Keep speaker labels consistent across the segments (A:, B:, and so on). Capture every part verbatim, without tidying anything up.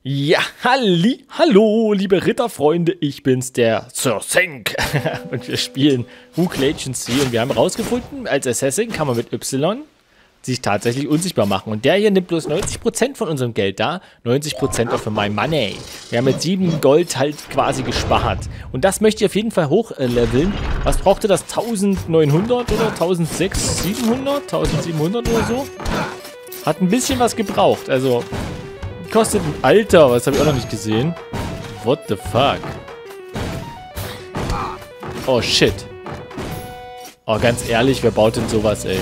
A: Ja, halli, hallo, liebe Ritterfreunde, ich bin's, der Sir Senk. Und wir spielen Rogue Legacy und wir haben herausgefunden, als Assassin kann man mit Y sich tatsächlich unsichtbar machen. Und der hier nimmt bloß neunzig Prozent von unserem Geld da, neunzig Prozent of my money. Wir haben mit sieben Gold halt quasi gespart. Und das möchte ich auf jeden Fall hochleveln. Was brauchte das? neunzehnhundert oder siebenzehnhundert? siebzehnhundert oder so? Hat ein bisschen was gebraucht, also... Kostet ein Alter, was habe ich auch noch nicht gesehen. What the fuck? Oh shit. Oh, ganz ehrlich, wer baut denn sowas, ey?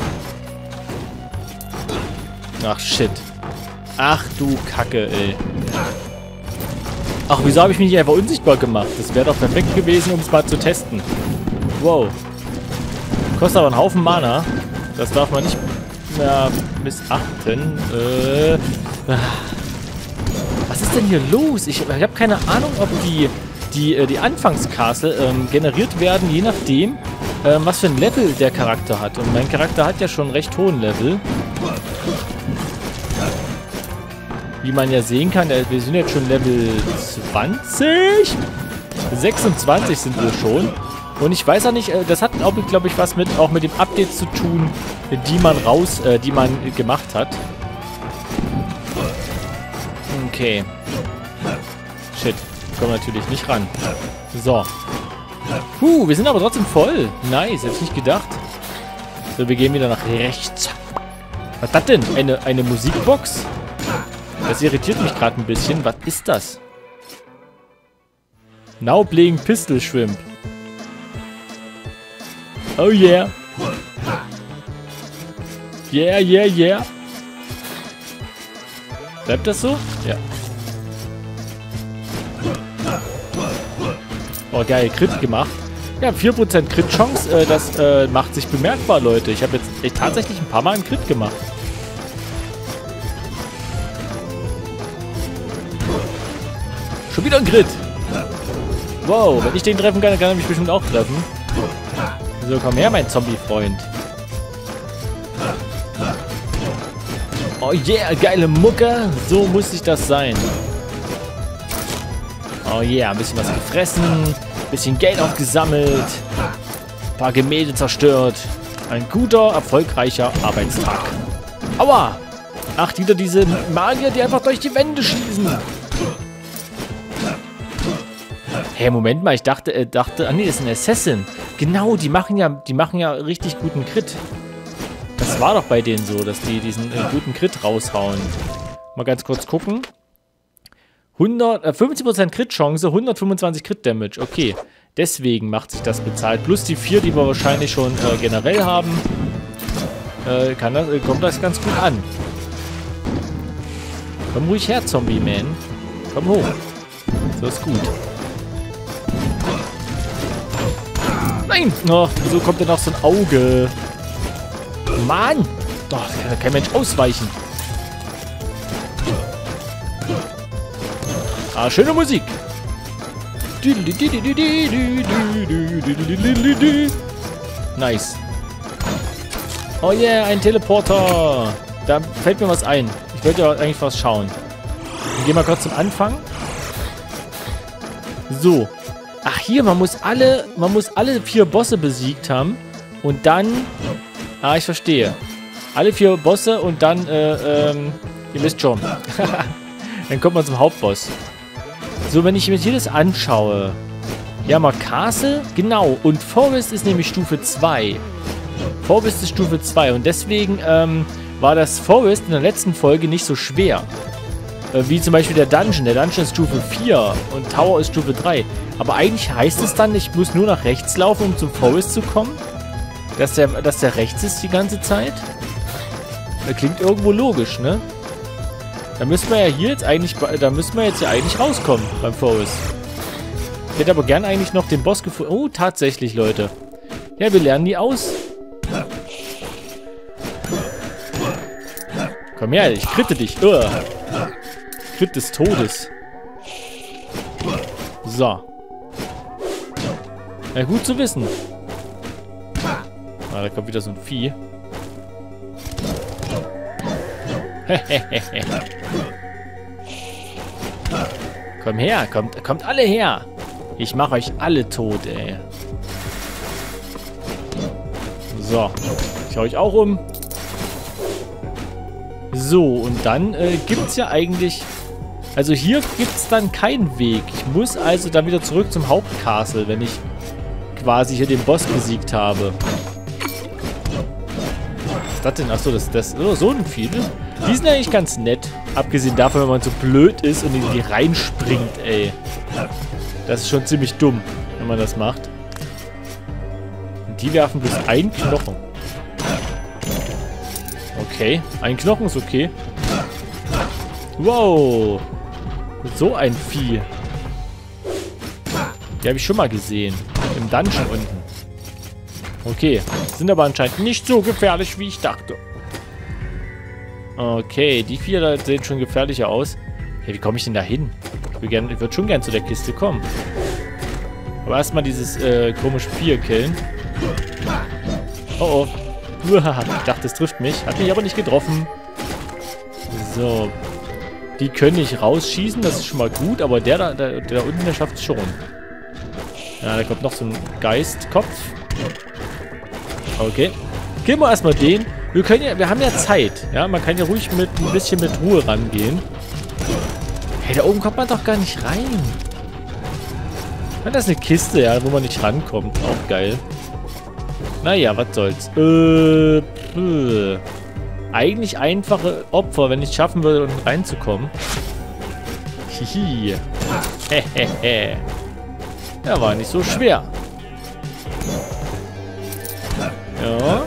A: Ach shit. Ach du Kacke, ey. Ach, wieso habe ich mich nicht einfach unsichtbar gemacht? Das wäre doch perfekt gewesen, um es mal zu testen. Wow. Kostet aber einen Haufen Mana. Das darf man nicht mehr missachten. Äh... Was ist denn hier los? Ich, ich habe keine Ahnung, ob die, die, die Anfangskastle ähm, generiert werden, je nachdem, ähm, was für ein Level der Charakter hat. Und mein Charakter hat ja schon einen recht hohen Level. Wie man ja sehen kann, wir sind jetzt schon Level zwanzig? sechsundzwanzig sind wir schon. Und ich weiß auch nicht, das hat, glaube ich, was mit auch mit dem Update zu tun, die man raus, äh, die man gemacht hat. Okay. Shit. Kommen natürlich nicht ran. So. Puh, wir sind aber trotzdem voll. Nice, hätte ich nicht gedacht. So, wir gehen wieder nach rechts. Was ist das denn? Eine, eine Musikbox? Das irritiert mich gerade ein bisschen. Was ist das? Now playing Pistol Shrimp. Oh yeah. Yeah, yeah, yeah. Bleibt das so? Ja. Oh, geil. Crit gemacht. Ja, vier Prozent Crit-Chance. Äh, das äh, macht sich bemerkbar, Leute. Ich habe jetzt echt tatsächlich ein paar Mal einen Crit gemacht. Schon wieder ein Crit. Wow, wenn ich den treffen kann, dann kann er mich bestimmt auch treffen. So, komm her, mein Zombie-Freund. Oh yeah, geile Mucke. So muss sich das sein. Oh yeah, ein bisschen was gefressen. Ein bisschen Geld aufgesammelt. Ein paar Gemälde zerstört. Ein guter, erfolgreicher Arbeitstag. Aua! Ach, wieder diese Magier, die einfach durch die Wände schießen. Hey, Moment mal, ich dachte, äh, dachte, ah nee, das ist ein Assassin. Genau, die machen ja, die machen ja richtig guten Crit. Das war doch bei denen so, dass die diesen äh, guten Crit raushauen. Mal ganz kurz gucken. hundert, äh, fünfzig Prozent Crit-Chance, hundertfünfundzwanzig Crit-Damage. Okay, deswegen macht sich das bezahlt. Plus die vier, die wir wahrscheinlich schon äh, generell haben, äh, kann das, äh, kommt das ganz gut an. Komm ruhig her, Zombie-Man. Komm hoch. So ist gut. Nein! Oh, wieso kommt denn noch so ein Auge? Mann! Doch, da kann kein Mensch ausweichen. Ah, schöne Musik. Nice. Oh yeah, ein Teleporter. Da fällt mir was ein. Ich wollte ja eigentlich was schauen. Wir gehen mal kurz zum Anfang. So. Ach hier, man muss alle, man muss alle vier Bosse besiegt haben. Und dann... Ah, ich verstehe. Alle vier Bosse und dann, äh, ähm... ihr wisst schon. Dann kommt man zum Hauptboss. So, wenn ich mir hier das anschaue. Ja, mal Castle. Genau. Und Forest ist nämlich Stufe zwei. Forest ist Stufe zwei. Und deswegen, ähm, war das Forest in der letzten Folge nicht so schwer. Äh, wie zum Beispiel der Dungeon. Der Dungeon ist Stufe vier. Und Tower ist Stufe drei. Aber eigentlich heißt es dann, ich muss nur nach rechts laufen, um zum Forest zu kommen. Dass der, dass der rechts ist die ganze Zeit. Das klingt irgendwo logisch, ne? Da müssen wir ja hier jetzt eigentlich, da müssen wir jetzt ja eigentlich rauskommen beim Forest. Ich hätte aber gern eigentlich noch den Boss gefunden. Oh, tatsächlich, Leute. Ja, wir lernen die aus. Komm her, ich kritte dich. Uah. Crit des Todes. So. Ja, gut zu wissen. Ah, da kommt wieder so ein Vieh. Komm her, kommt, kommt alle her. Ich mache euch alle tot, ey. So, ich hau euch auch um. So, und dann äh, gibt es ja eigentlich... Also hier gibt es dann keinen Weg. Ich muss also dann wieder zurück zum Hauptcastle, wenn ich quasi hier den Boss besiegt habe. Was ist das denn? Achso, das, das oh, so ein Vieh. Die sind eigentlich ganz nett. Abgesehen davon, wenn man so blöd ist und in die reinspringt, ey. Das ist schon ziemlich dumm, wenn man das macht. Und die werfen bloß einen Knochen. Okay, ein Knochen ist okay. Wow. So ein Vieh. Die habe ich schon mal gesehen. Im Dungeon unten. Okay, sind aber anscheinend nicht so gefährlich, wie ich dachte. Okay, die vier da sehen schon gefährlicher aus. Hey, wie komme ich denn da hin? Ich, will gern, ich würde schon gern zu der Kiste kommen. Aber erstmal dieses äh, komische Vieh killen. Oh oh. Ich dachte, es trifft mich. Hat mich aber nicht getroffen. So. Die können nicht rausschießen, das ist schon mal gut. Aber der da, der, der da unten, der schafft es schon. Ja, da kommt noch so ein Geistkopf. Okay. Killen wir erstmal den. Wir können ja, wir haben ja Zeit. Ja, man kann ja ruhig mit ein bisschen mit Ruhe rangehen. Hey, da oben kommt man doch gar nicht rein. Ja, das ist eine Kiste, ja, wo man nicht rankommt. Auch geil. Naja, was soll's. Äh, äh. Eigentlich einfache Opfer, wenn ich es schaffen würde, unten reinzukommen. Hihi. Hehehe. Ja, war nicht so schwer. Ja.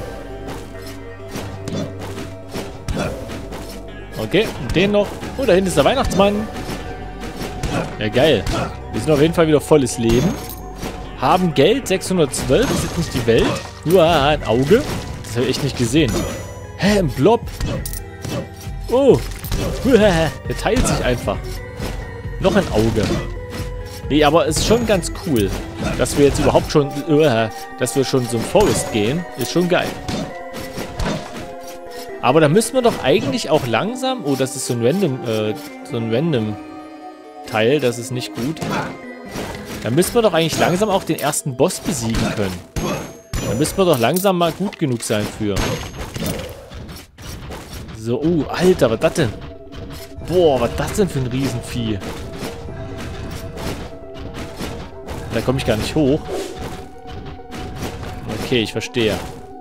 A: Okay, und den noch. Oh, da hinten ist der Weihnachtsmann. Ja, geil. Wir sind auf jeden Fall wieder volles Leben. Haben Geld, sechshundertzwölf. Das ist jetzt nicht die Welt. Uah, ein Auge. Das habe ich echt nicht gesehen. Hä, ein Blob. Oh. Uah, der teilt sich einfach. Noch ein Auge. Nee, aber es ist schon ganz cool, dass wir jetzt überhaupt schon, uah, dass wir schon zum Forest gehen. Ist schon geil. Aber da müssen wir doch eigentlich auch langsam... Oh, das ist so ein Random, äh, so ein Random Teil. Das ist nicht gut. Da müssen wir doch eigentlich langsam auch den ersten Boss besiegen können. Da müssen wir doch langsam mal gut genug sein für. So, oh, Alter, was ist das denn? Boah, was ist das denn für ein Riesenvieh? Da komme ich gar nicht hoch. Okay, ich verstehe.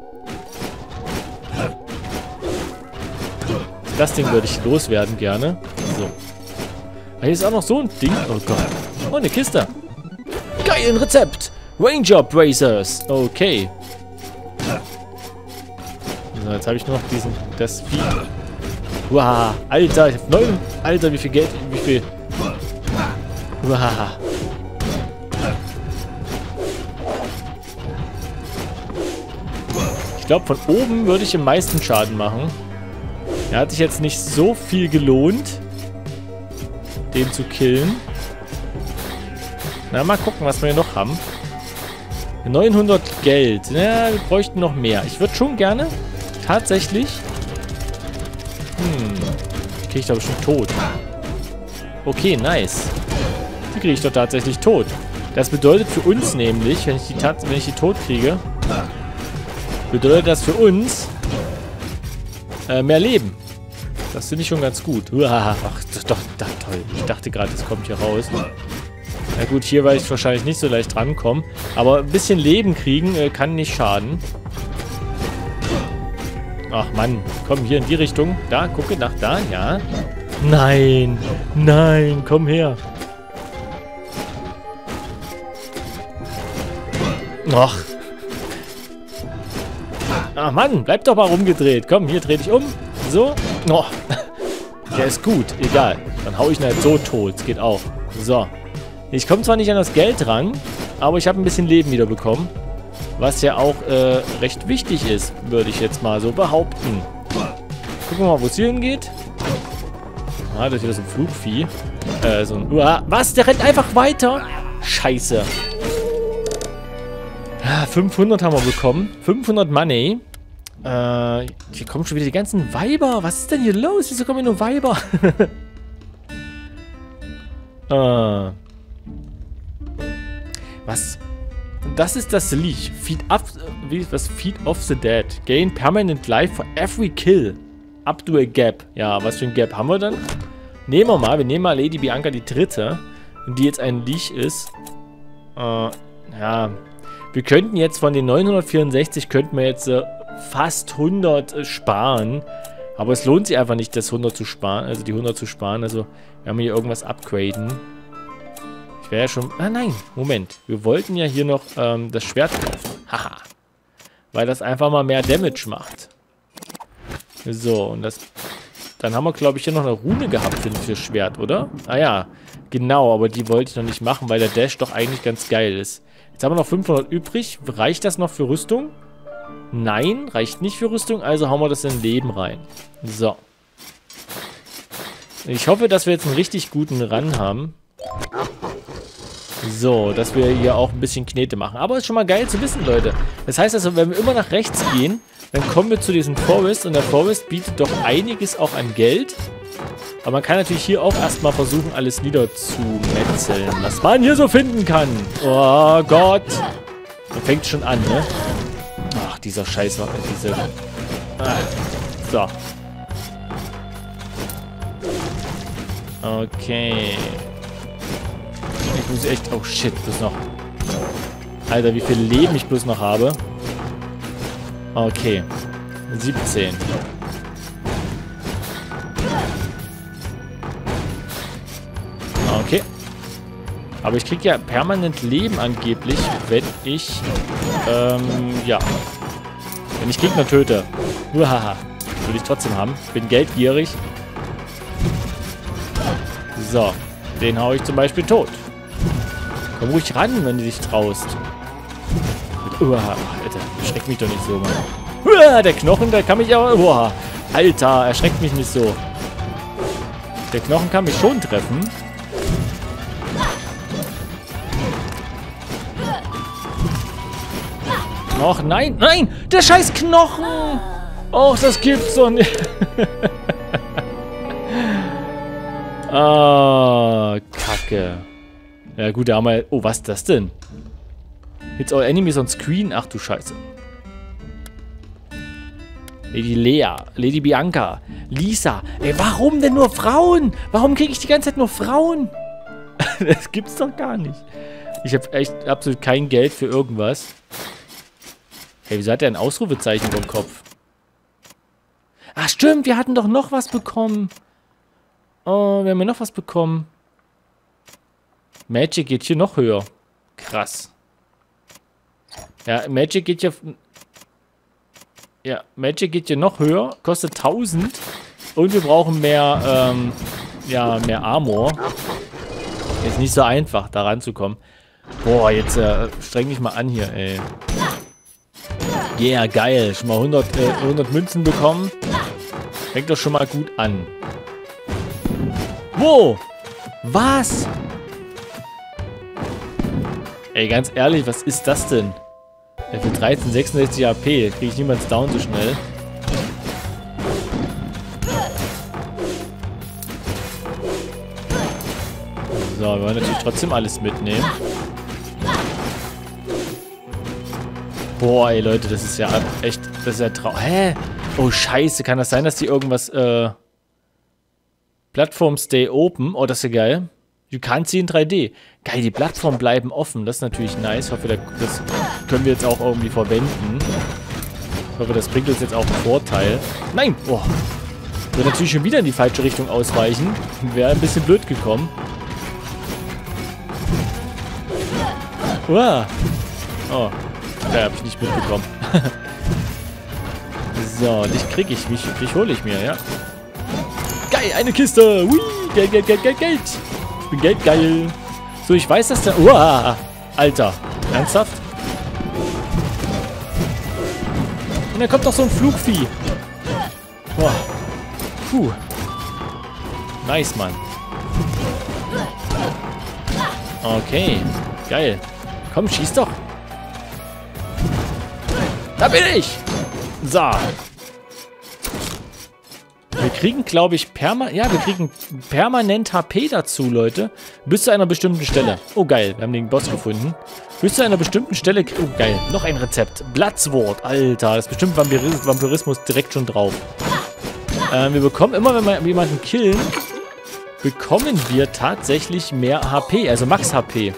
A: Das Ding würde ich loswerden gerne. So. Ah, hier ist auch noch so ein Ding. Oh Gott. Oh, eine Kiste. Geil, ein Rezept. Ranger Bracers. Okay. So, jetzt habe ich nur noch diesen, das Vieh. Wow, Alter, ich habe neun. Alter, wie viel Geld, wie viel. Wow. Ich glaube, von oben würde ich am meisten Schaden machen. Er hat sich jetzt nicht so viel gelohnt, den zu killen. Na, mal gucken, was wir hier noch haben. neunhundert Geld. Ja, wir bräuchten noch mehr. Ich würde schon gerne tatsächlich... Hm. Die kriege ich doch bestimmt tot. Okay, nice. Die kriege ich doch tatsächlich tot. Das bedeutet für uns nämlich, wenn ich die, Tat wenn ich die tot kriege, bedeutet das für uns äh, mehr Leben. Das finde ich schon ganz gut. Uah, ach, doch, doch, toll. Ich dachte gerade, das kommt hier raus. Na gut, hier werde ich wahrscheinlich nicht so leicht rankommen. Aber ein bisschen Leben kriegen äh, kann nicht schaden. Ach Mann, komm hier in die Richtung. Da, gucke nach da, ja. Nein, nein, komm her. Ach. Ach Mann, bleib doch mal rumgedreht. Komm, hier dreh dich um. So. Oh. Der ist gut, egal. Dann hau ich ihn halt so tot. Das geht auch. So. Ich komme zwar nicht an das Geld ran, aber ich habe ein bisschen Leben wieder bekommen. Was ja auch äh, recht wichtig ist, würde ich jetzt mal so behaupten. Gucken wir mal, wo es hier hingeht. Ah, das ist wieder so ein Flugvieh. Äh, so ein... Uah, was? Der rennt einfach weiter? Scheiße. fünfhundert haben wir bekommen. fünfhundert Money. Äh, hier kommen schon wieder die ganzen Weiber. Was ist denn hier los? Wieso kommen hier nur Weiber? Äh. Was? Das ist das Lied. Feed up, wie was? Feed off the dead. Gain permanent life for every kill. Up to a gap. Ja, was für ein Gap haben wir dann? Nehmen wir mal, wir nehmen mal Lady Bianca die dritte, die jetzt ein Licht ist. Äh, ja. Wir könnten jetzt von den neunhundertvierundsechzig, könnten wir jetzt äh, fast hundert äh, sparen. Aber es lohnt sich einfach nicht, das hundert zu sparen, also die hundert zu sparen. Also, wir haben hier irgendwas upgraden. Ich wäre ja schon... Ah, nein, Moment. Wir wollten ja hier noch ähm, das Schwert kaufen. Haha. Weil das einfach mal mehr Damage macht. So, und das... Dann haben wir, glaube ich, hier noch eine Rune gehabt für das Schwert, oder? Ah ja, genau, aber die wollte ich noch nicht machen, weil der Dash doch eigentlich ganz geil ist. Jetzt haben wir noch fünfhundert übrig. Reicht das noch für Rüstung? Nein, reicht nicht für Rüstung, also hauen wir das in Leben rein. So. Ich hoffe, dass wir jetzt einen richtig guten Run haben. So, dass wir hier auch ein bisschen Knete machen. Aber ist schon mal geil zu wissen, Leute. Das heißt also, wenn wir immer nach rechts gehen, dann kommen wir zu diesem Forest und der Forest bietet doch einiges auch an Geld. Aber man kann natürlich hier auch erstmal versuchen, alles niederzumetzeln, was man hier so finden kann. Oh Gott. Da fängt schon an, ne? Ach, dieser Scheiß, diese... Ah. So. Okay. Ich muss echt... Oh shit, bloß noch... Alter, wie viel Leben ich bloß noch habe. Okay. siebzehn. Okay. Aber ich kriege ja permanent Leben angeblich, wenn ich... Ähm, ja. Wenn ich Gegner töte. Uhaha. Will ich trotzdem haben. Bin geldgierig. So. Den hau ich zum Beispiel tot. Komm ruhig ran, wenn du dich traust. Uah, Alter, erschreckt mich doch nicht so, Mann. Uah, der Knochen, der kann mich aber... Uah, Alter, erschreckt mich nicht so. Der Knochen kann mich schon treffen. Och, nein, nein! Der scheiß Knochen! Och, das gibt's doch nicht. Ah, Kacke. Ja gut, da haben wir... Oh, was ist das denn? Hits all enemies on screen. Ach du Scheiße. Lady Lea, Lady Bianca, Lisa. Ey, warum denn nur Frauen? Warum kriege ich die ganze Zeit nur Frauen? Das gibt's doch gar nicht. Ich habe echt absolut kein Geld für irgendwas. Hey, wieso hat der ein Ausrufezeichen vom Kopf? Ach stimmt, wir hatten doch noch was bekommen. Oh, wir haben ja noch was bekommen. Magic geht hier noch höher. Krass. Ja, Magic geht hier... Ja, Magic geht hier noch höher. Kostet tausend. Und wir brauchen mehr, ähm... ja, mehr Armor. Ist nicht so einfach, da ranzukommen. Boah, jetzt äh, streng dich mal an hier, ey. Yeah, geil. Schon mal hundert, äh, hundert Münzen bekommen. Fängt doch schon mal gut an. Wo? Was? Ey, ganz ehrlich, was ist das denn? Ja, für dreizehn, sechsundsechzig A P kriege ich niemals down so schnell. So, wir wollen natürlich trotzdem alles mitnehmen. Boah, ey, Leute, das ist ja echt, das ist ja trau... Hä? Oh, scheiße, kann das sein, dass die irgendwas, äh... Plattform stay open? Oh, das ist ja geil. You can't see in drei D. Geil, die Plattformen bleiben offen. Das ist natürlich nice. Ich hoffe, das können wir jetzt auch irgendwie verwenden. Ich hoffe, das bringt uns jetzt auch einen Vorteil. Nein! Oh. Ich würde natürlich schon wieder in die falsche Richtung ausweichen. Wäre ein bisschen blöd gekommen. Uah. Oh. Ja, habe ich nicht mitbekommen. So, dich kriege ich. Mich, dich hole ich mir, ja. Geil, eine Kiste. Hui, Geld, Geld, Geld, Geld, Geld. Ich bin geldgeil. So, ich weiß, dass der... Uah, Alter. Ernsthaft? Und da kommt doch so ein Flugvieh. Boah. Puh. Nice, Mann. Okay. Geil. Komm, schieß doch. Da bin ich. So. Wir kriegen, glaube ich, perma ja, wir kriegen permanent H P dazu, Leute. Bis zu einer bestimmten Stelle. Oh, geil. Wir haben den Boss gefunden. Bis zu einer bestimmten Stelle... Oh, geil. Noch ein Rezept. Bloodsword. Alter, das ist bestimmt Vampiris Vampirismus direkt schon drauf. Ähm, wir bekommen immer, wenn wir jemanden killen, bekommen wir tatsächlich mehr H P. Also Max H P.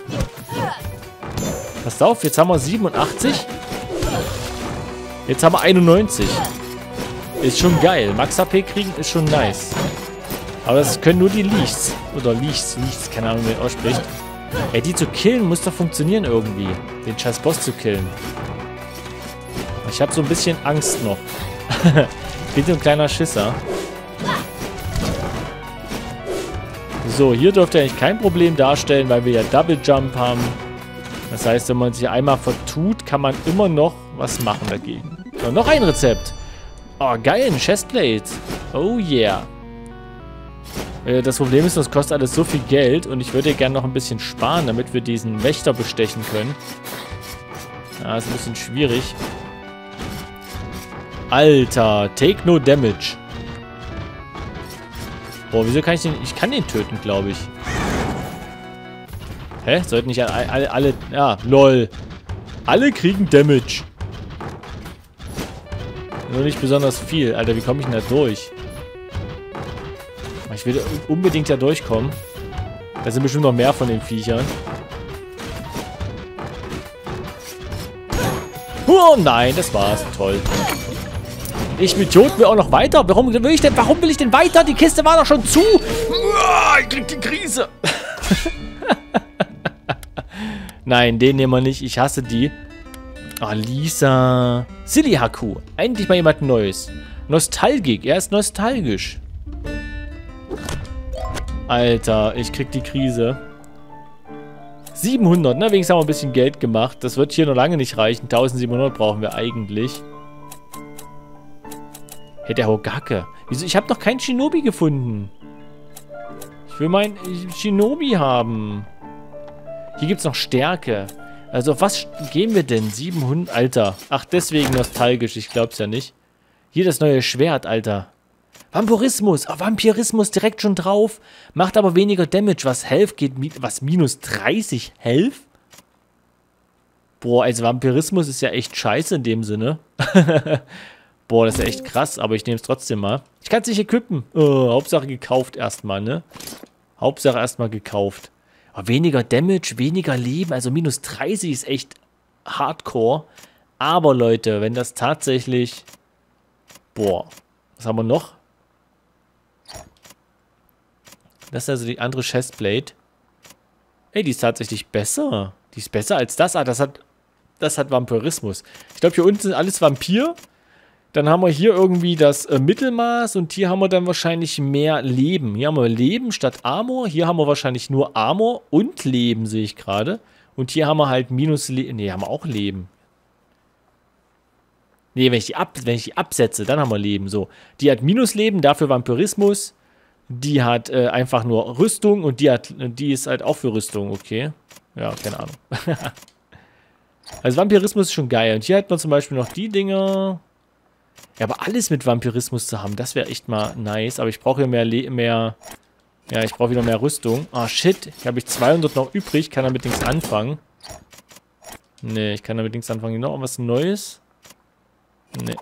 A: Passt auf, jetzt haben wir siebenundachtzig. Jetzt haben wir einundneunzig. Ist schon geil. Max H P kriegen ist schon nice. Aber das können nur die Leechs. Oder Leechs, Leechs, keine Ahnung, wie man ausspricht. Ey, die zu killen muss doch funktionieren irgendwie. Den scheiß Boss zu killen. Ich habe so ein bisschen Angst noch. Ich bin so ein kleiner Schisser. So, hier dürfte eigentlich kein Problem darstellen, weil wir ja Double Jump haben. Das heißt, wenn man sich einmal vertut, kann man immer noch was machen dagegen. So, noch ein Rezept. Oh, geil, ein Chestplate. Oh yeah. Das Problem ist, das kostet alles so viel Geld und ich würde gerne noch ein bisschen sparen, damit wir diesen Wächter bestechen können. Ja, ist ein bisschen schwierig. Alter, take no damage. Boah, wieso kann ich den... Ich kann den töten, glaube ich. Hä? Sollten nicht alle, alle, alle... Ja, lol. Alle kriegen Damage. Nur nicht besonders viel. Alter, wie komme ich denn da durch? Ich will unbedingt da durchkommen. Da sind bestimmt noch mehr von den Viechern. Oh nein, das war's. Toll. Ich Idiot will auch noch weiter. Warum will ich denn, warum will ich denn weiter? Die Kiste war doch schon zu. Ich krieg die Krise. Nein, den nehmen wir nicht. Ich hasse die. Ah, Lisa. Silly Haku. Endlich mal jemand Neues. Nostalgik. Er ist nostalgisch. Alter, ich krieg die Krise. siebenhundert, ne? Wenigstens haben wir ein bisschen Geld gemacht. Das wird hier noch lange nicht reichen. eintausendsiebenhundert brauchen wir eigentlich. Hey, der Hogake. Wieso? Ich habe noch keinen Shinobi gefunden. Ich will meinen Shinobi haben. Hier gibt es noch Stärke. Also auf was gehen wir denn? siebenhundert, Alter. Ach, deswegen nostalgisch. Ich glaub's ja nicht. Hier das neue Schwert, Alter. Vampirismus. Oh, Vampirismus direkt schon drauf. Macht aber weniger Damage. Was Health geht, was minus dreißig Health? Boah, also Vampirismus ist ja echt scheiße in dem Sinne. Boah, das ist ja echt krass, aber ich nehme es trotzdem mal. Ich kann es nicht equippen. Oh, Hauptsache gekauft erstmal, ne? Hauptsache erstmal gekauft. Aber weniger Damage, weniger Leben, also minus dreißig ist echt hardcore. Aber Leute, wenn das tatsächlich... Boah, was haben wir noch? Das ist also die andere Chestplate. Ey, die ist tatsächlich besser. Die ist besser als das. Ah, das hat, das hat Vampirismus. Ich glaube, hier unten sind alles Vampir. Dann haben wir hier irgendwie das äh, Mittelmaß und hier haben wir dann wahrscheinlich mehr Leben. Hier haben wir Leben statt Armor. Hier haben wir wahrscheinlich nur Armor und Leben, sehe ich gerade. Und hier haben wir halt minus Leben. Ne, haben wir auch Leben. Ne, wenn ich die ab, wenn ich die absetze, dann haben wir Leben. So, die hat Minusleben, dafür Vampirismus. Die hat äh, einfach nur Rüstung und die hat, die ist halt auch für Rüstung, okay. Ja, keine Ahnung. Also Vampirismus ist schon geil. Und hier hat man zum Beispiel noch die Dinger. Ja, aber alles mit Vampirismus zu haben, das wäre echt mal nice. Aber ich brauche ja mehr, Le mehr, ja, ich brauche wieder mehr Rüstung. Ah, shit. Hier habe ich zweihundert noch übrig. Kann damit nichts anfangen. Nee, ich kann damit nichts anfangen. Noch was Neues? Nee.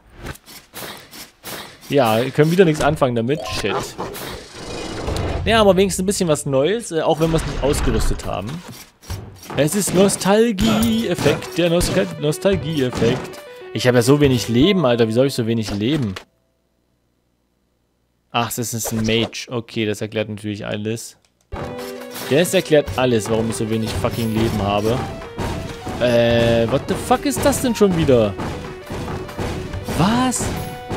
A: Ja, wir können wieder nichts anfangen damit. Shit. Ja, aber wenigstens ein bisschen was Neues, äh, auch wenn wir es nicht ausgerüstet haben. Es ist Nostalgie-Effekt, der Nost Nostalgie-Effekt. Ich habe ja so wenig Leben, Alter. Wie soll ich so wenig leben? Ach, das ist ein Mage. Okay, das erklärt natürlich alles. Das erklärt alles, warum ich so wenig fucking Leben habe. Äh, what the fuck ist das denn schon wieder? Was?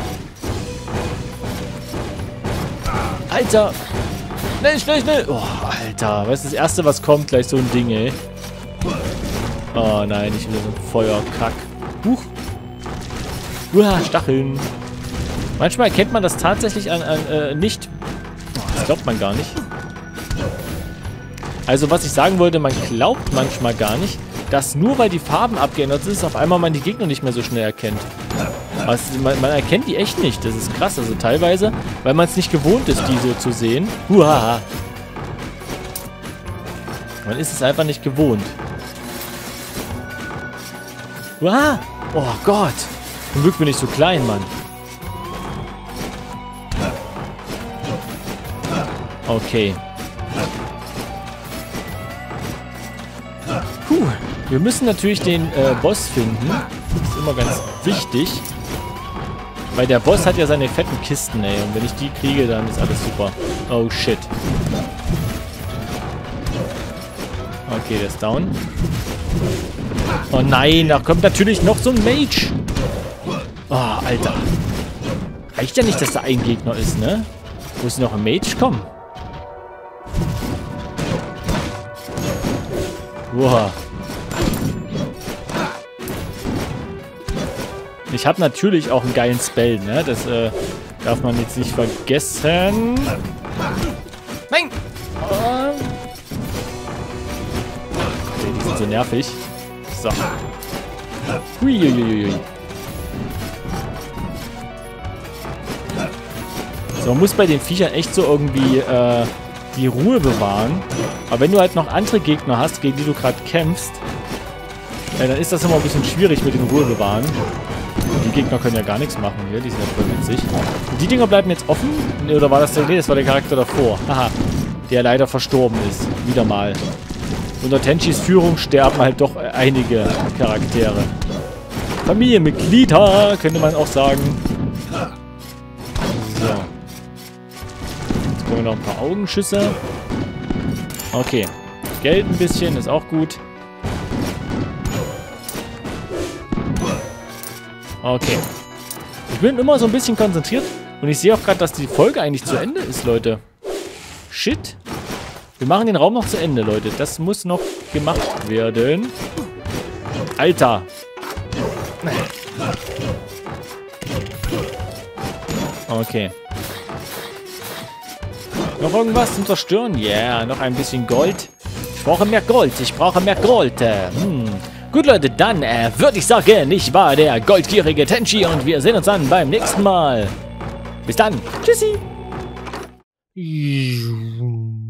A: Alter! Schnell, schnell, schnell! Oh, Alter, was ist das Erste, was kommt? Gleich so ein Ding, ey. Oh nein, ich will so ein Feuerkack. Huch! Uah, Stacheln. Manchmal erkennt man das tatsächlich an, an äh, nicht. Das glaubt man gar nicht. Also, was ich sagen wollte, man glaubt manchmal gar nicht, dass nur weil die Farben abgeändert sind, auf einmal man die Gegner nicht mehr so schnell erkennt. Was, man, man erkennt die echt nicht. Das ist krass. Also teilweise, weil man es nicht gewohnt ist, die so zu sehen. Huhaha. Man ist es einfach nicht gewohnt. Uah. Oh Gott. Zum Glück bin ich so klein, Mann. Okay. Puh. Wir müssen natürlich den äh, Boss finden. Das ist immer ganz wichtig. Weil der Boss hat ja seine fetten Kisten, ey. Und wenn ich die kriege, dann ist alles super. Oh, shit. Okay, der ist down. Oh nein, da kommt natürlich noch so ein Mage. Oh, Alter. Reicht ja nicht, dass da ein Gegner ist, ne? Wo ist noch ein Mage? Komm. Wow. Ich habe natürlich auch einen geilen Spell, ne? Das äh, darf man jetzt nicht vergessen. Nein! Oh. Okay, die sind so nervig. So. Huiuiuiui. So, man muss bei den Viechern echt so irgendwie äh, die Ruhe bewahren. Aber wenn du halt noch andere Gegner hast, gegen die du gerade kämpfst, äh, dann ist das immer ein bisschen schwierig mit dem Ruhe bewahren. Die Gegner können ja gar nichts machen hier, die sind ja voll witzig. Und die Dinger bleiben jetzt offen? Oder war das der... Nee, das war der Charakter davor. Haha. Der leider verstorben ist. Wieder mal. Unter Tenchis Führung sterben halt doch einige Charaktere. Familienmitglieder, könnte man auch sagen. So. Jetzt kommen noch ein paar Augenschüsse. Okay. Geld ein bisschen, ist auch gut. Okay. Ich bin immer so ein bisschen konzentriert. Und ich sehe auch gerade, dass die Folge eigentlich zu Ende ist, Leute. Shit. Wir machen den Raum noch zu Ende, Leute. Das muss noch gemacht werden. Alter. Okay. Noch irgendwas zum Zerstören? Ja, yeah, noch ein bisschen Gold. Ich brauche mehr Gold. Ich brauche mehr Gold. Hm. Gut, Leute, dann äh, würde ich sagen, ich war der goldgierige Tenchi und wir sehen uns dann beim nächsten Mal. Bis dann. Tschüssi.